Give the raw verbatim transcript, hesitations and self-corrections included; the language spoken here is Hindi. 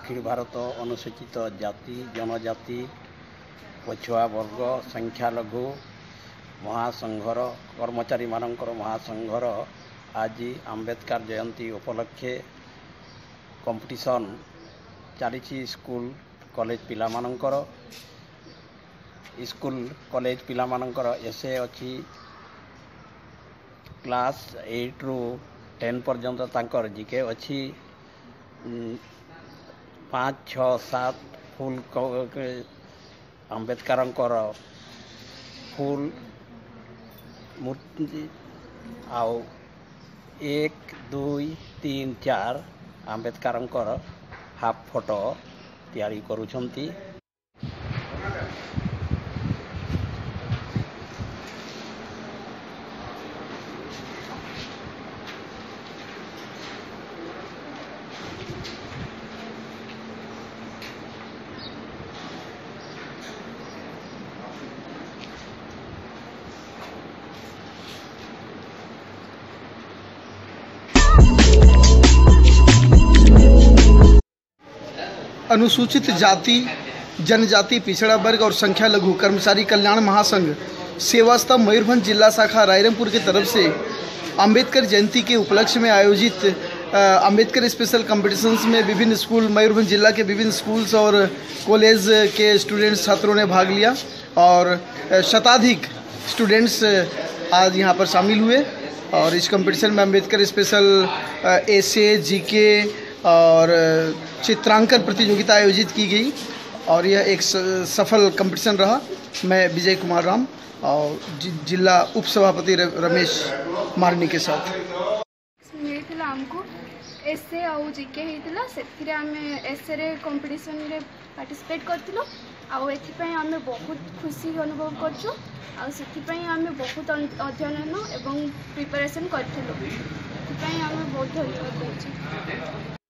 अखिल भारत अनुसूचित जाति जनजाति पछुआ वर्ग संख्यालघु महासंघर कर्मचारी मानकर महासंघर आज आंबेडकर जयंती उपलक्षे कंपटीशन चली स्कूल कॉलेज पिला मानकर स्कूल कॉलेज पिला मानकर एसे अच्छी क्लास एट रु टेन पर्यंत तांकर जिके अच्छी पाँच छः सात फुल आंबेडकर फुल मूर्ति आउ एक दुई तीन चार आंबेडकर हाफ फोटो तैयारी करुछंती। अनुसूचित जाति जनजाति पिछड़ा वर्ग और संख्या लघु कर्मचारी कल्याण महासंघ सेवा स्तंभ मयूरभंज जिला शाखा रायरंगपुर की तरफ से अंबेडकर जयंती के उपलक्ष्य में आयोजित अंबेडकर स्पेशल कॉम्पिटिशन्स में विभिन्न स्कूल मयूरभंज जिला के विभिन्न स्कूल्स और कॉलेज के स्टूडेंट्स छात्रों ने भाग लिया और शताधिक स्टूडेंट्स आज यहां पर शामिल हुए और इस कंपटीशन में अंबेडकर स्पेशल एसे जीके और चित्रांकन प्रतियोगिता आयोजित की गई और यह एक सफल कंपटीशन रहा। मैं विजय कुमार राम और जिला उप सभापति रमेश मारनी के साथ मिलता आमको एसे आउ जीके होता से आम एसे रे कंपटीशन रे पार्टिसिपेट करथिलो आउ एथिपई आम बहुत खुशी अनुभव करछु आउ सेथिपई आम बहुत अध्ययन एवं प्रिपरेशन करथिलो एथिपई आम बहुत धन्यवाद देछु।